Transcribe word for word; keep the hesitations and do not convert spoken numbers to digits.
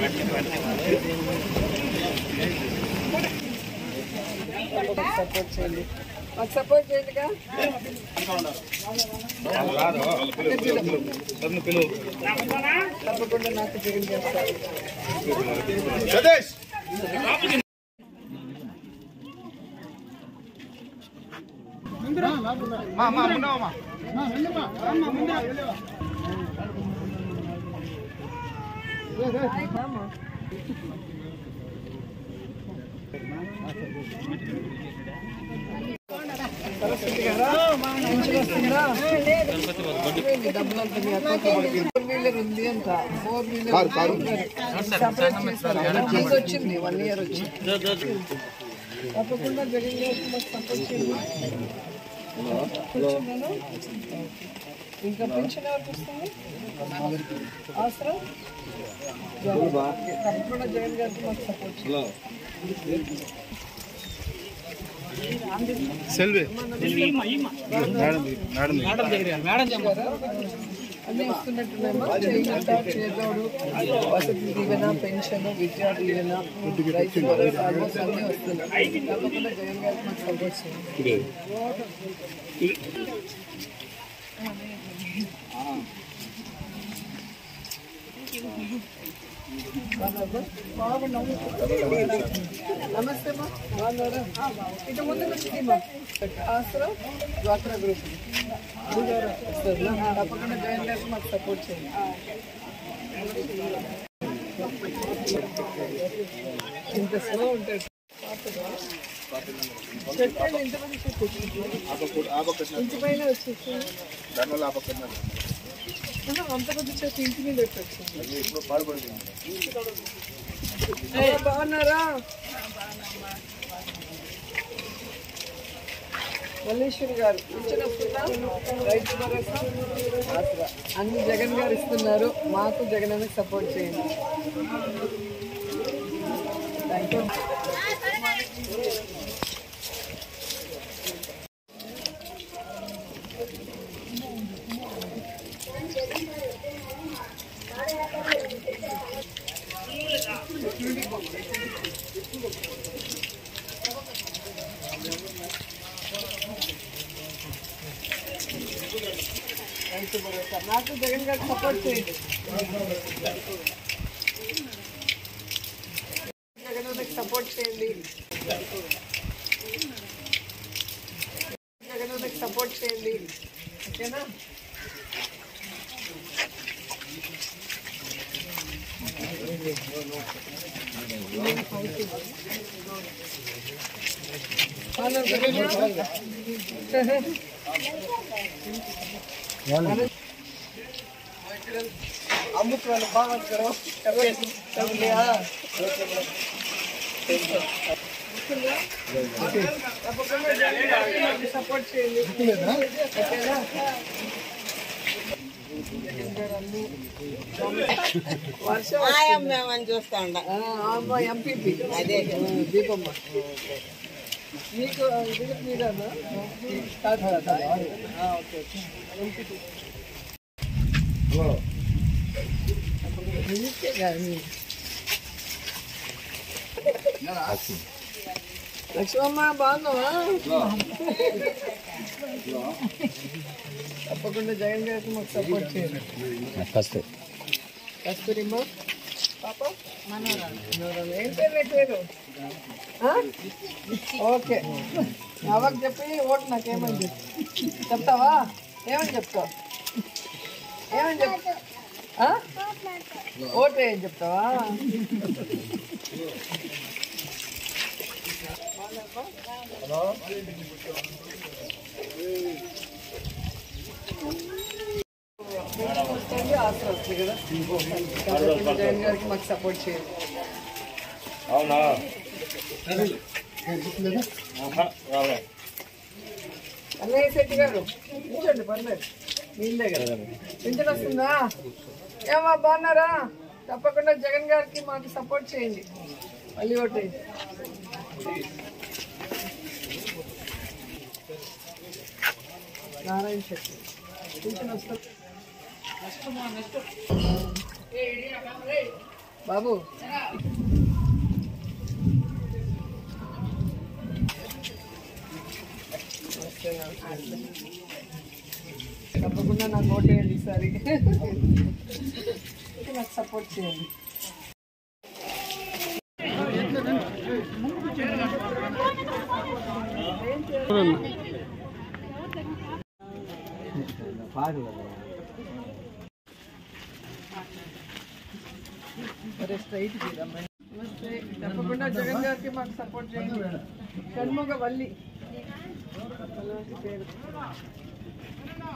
Support చేయండి, మాకు support చేయండిగా. తప్పకుండా నాకు జగన్ చేస్తారు. డబ్బులు ఉంటుంది, ఫోర్ వీలర్ ఉంది అంట. ఫోర్ వీలర్ సపరేట్ చేశారు, ఫీజు వచ్చింది, వన్ ఇయర్ వచ్చింది. తప్పకుండా జగన్ సపోర్ట్ చేయండి. ఇంకా పెన్షన్ ఎవరికి వస్తుంది? అవసరం తప్పకుండా జగన్ గారికి మాకు సపోర్ట్ చేయండి. అన్నీ ఇస్తున్నట్టున్నామా? చేదోడు, వసతి దీవెన, పెన్షన్, విద్యా దీవెన, రైతు భరోసా, ఆల్మోస్ట్ అన్నీ వస్తున్నాయి. తప్పకుండా జగన్ గారికి మాకు సపోర్ట్ చేయండి. నమస్తే మా, బాగున్నారా? ఇటు ముందు వచ్చింది ఆశ్రమ్ డ్వాక్రా గ్రూప్ తప్పకుండా జగన్ గారికి మాకు సపోర్ట్ చేయండి. ఇంత స్లో ఉంటుంది. చెప్పండి ఎంతమంది చెప్పేసి ఇంటి పైన వచ్చేసి అంత కొద్ది చెప్పి ఇంటి మీద పెట్టచ్చు. బాగున్నారా? మల్లేశ్వరి గారు పింఛన్ వస్తుందా? రైతు భరోసా, ఆసరా అన్ని జగన్ గారు ఇస్తున్నారు. మాకు జగన్ అన్నకి సపోర్ట్ చేయండి. Thank you. రైతు భరోసా నాకు జగన్ గారికి సపోర్ట్ చేయండి. జగన్ గారికి సపోర్ట్ చేయండి. జగన్ గారికి సపోర్ట్ చేయండి. ఓకేనా? अमुक वाला बात करो सब लिया सपोर्ट వర్షం చూస్తా ఉండ ఎంపీపీ అదే దీపమ్మ మీకు మీదనా లక్ష్మమ్మ బాగున్నావా? తప్పకుండా జగన్ గారికి మాకు సపోర్ట్ చేయండి. కస్తూరిమ్మ పాప మనోరాలు ఏం పేరు నీ పేరు? ఓకే అవకు చెప్పి ఓటు నాకేమని చెప్పి చెప్తావా? ఏమని చెప్తావు? ఏమని చెప్తా? ఓటు ఏం చెప్తావా? వస్తుంది ఆసరా వస్తుంది కదా. జగన్ గారికి మాకు సపోర్ట్ చేయండి. అవునా? అన్నయ్య శెట్టి గారు కూర్చోండి, పర్లేదు మీ దగ్గర పింఛన్ వస్తుందా? ఏమా బాగున్నారా? తప్పకుండా జగన్ గారికి మాకు సపోర్ట్ చేయండి. మళ్ళీ ఓటు నారాయణ శెట్టి పింఛన్ వస్తుంది బాబు. తప్పకుండా నాకు ఓటేయండి ఈసారి, నాకు సపోర్ట్ చేయండి. నమస్తే, తప్పకుండా జగన్ గారికి మాకు సపోర్ట్ చేయండి. షణ్ముగ వల్లి పేరు.